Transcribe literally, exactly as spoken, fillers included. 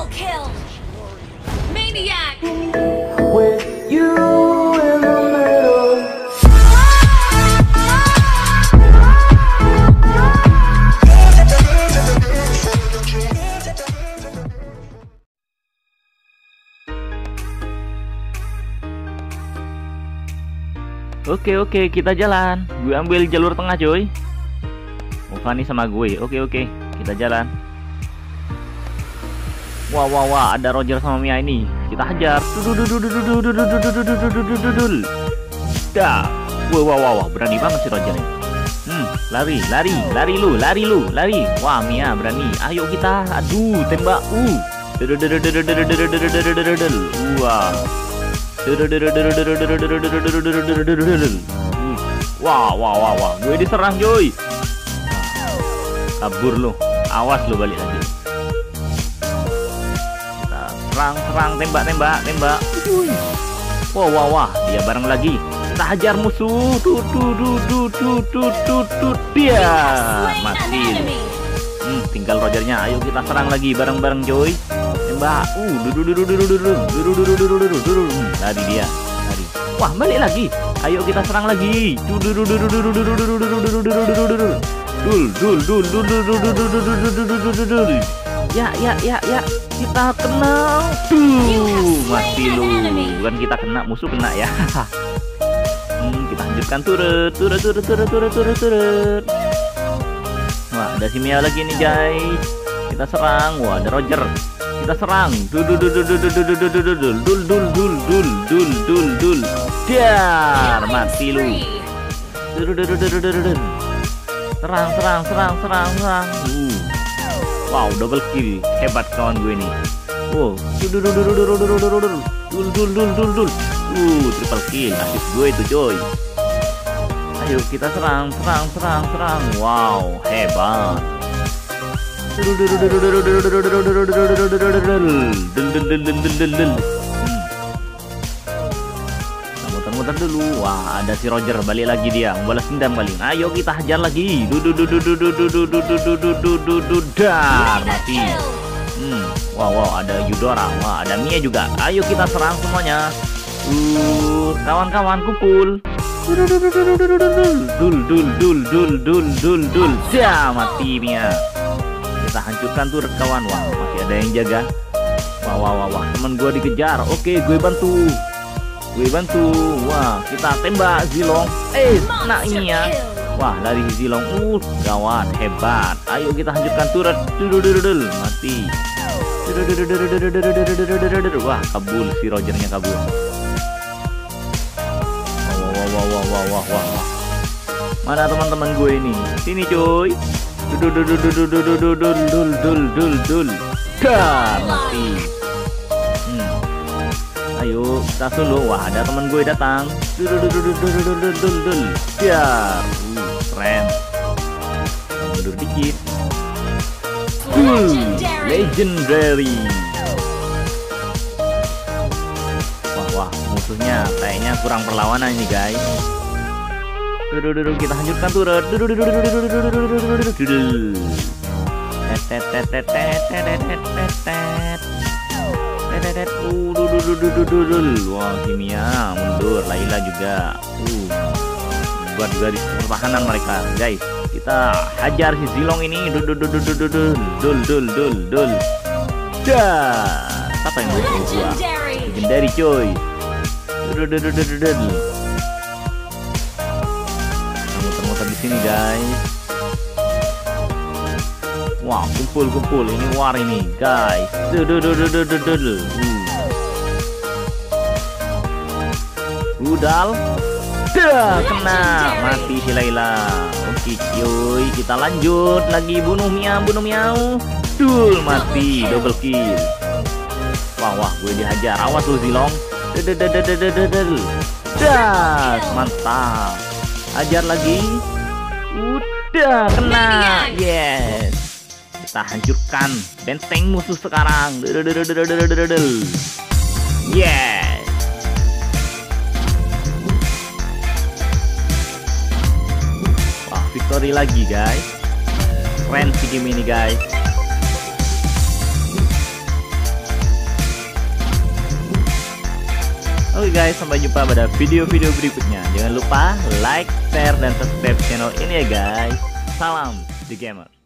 Triple kill. Maniac. With you in the middle. Oke oke kita jalan. Gue ambil jalur tengah coy. Fanny sama gue. Oke oke kita jalan. Wah wah wah ada Roger sama Mia ini. Kita hajar. Dah. Wah wah wah berani banget si Roger ini. Hmm, lari lari lari lu lari lu lari. Wah Mia berani. Ayo kita. Aduh tembak. Uh. Wah. Wah wah wah wah gue diserang coy. Kabur lu, awas lu balik lagi. Kita serang serang tembak tembak tembak. Wah wah wah dia bareng lagi. Kita hajar musuh. Tut tut tut tut tut tut tut dia mati. Hmm, tinggal Rogernya. Ayo kita serang lagi bareng-bareng coy. Tembak. Uh, lari dia. Lari. Wah, balik lagi. Ayo kita serang lagi. Dul dul dul dul dul dul. Ya ya ya ya. Kita kena. Tuh, mati lu. Bukan kita kena, musuh kena ya. Hmm, kita lanjutkan turret, turret, turret, turret, turret, turret, turret. Wah, ada si Mia lagi nih guys. Kita serang. Wah, ada Roger. Kita serang. Dul dul dul dul dul dul dul dul dul dul dul dul dul dul. Dar, mati lu. Dul dul dul dul dul dul. Serang, serang, serang, serang, serang. Uh. Wow, double kill. Hebat kawan gue nih. Wow. Dul dul dul dul dul dul dul dul dul dul dul dul. Uh, triple kill. Asik gue itu coy. Ayo kita serang, serang, serang, serang. Wow, hebat. Muter-muter dulu. Wah, ada si Roger balik lagi dia, membalas dendam kali. Ayo kita hajar lagi. Dar, mati. Hmm, wow, wow, ada Yudora. Wah, ada Mia juga. Ayo kita serang semuanya. Uh, kawan-kawan kumpul. Dul dul dul dul dul dul dul. Ya, mati Mia. Kita hancurkan turret kawan. Wah masih ada yang jaga. Wah wah wah, wah. Temen gue dikejar. Oke gue bantu. Gue bantu. Wah kita tembak Zilong. Eh kena ini ya. Wah lari Zilong. Uh gawat hebat. Ayo kita hancurkan turret. Dududududul mati. Wah kabur si Rogernya kabur. Wah wah wah wah wah wah wah wah. Mana teman-teman gue ini? Sini cuy. Dul dul dul dul dul dul dul dul dul dul dul. Dar mati. Hmm. Ayo kita solo. Wah ada teman gue datang. Dul dul dul dul dul dul dul dul. Dar. Uh, keren. Mundur dikit. Uh, legendary. Wah wah musuhnya kayaknya kurang perlawanan nih guys. Duduk kita hancurkan turret. Wah si Mia mundur. Layla juga. Uh, buat garis pertahanan mereka guys. Kita hajar si Zilong ini. Dul dul dul dul dul dul dul dul dul. Dah. Apa yang mau gua? Legendary coy. Dul dul dul dul dul. Di sini guys. Wah kumpul kumpul ini war ini guys. Dudududududududud. Rudal. Dah kena mati si Layla. Oke cuy kita lanjut lagi bunuh Mia bunuh Miau. Dul mati double kill. Wah wah gue dihajar. Awas lu Zilong. Dudududududududud. Das mantap. Ajar lagi. Udah kena. Yes. Kita hancurkan benteng musuh sekarang. Yes. Wah victory lagi guys. Keren sih game ini guys. guys, sampai jumpa pada video-video berikutnya. Jangan lupa like, share, dan subscribe channel ini ya guys. Salam The Gamer.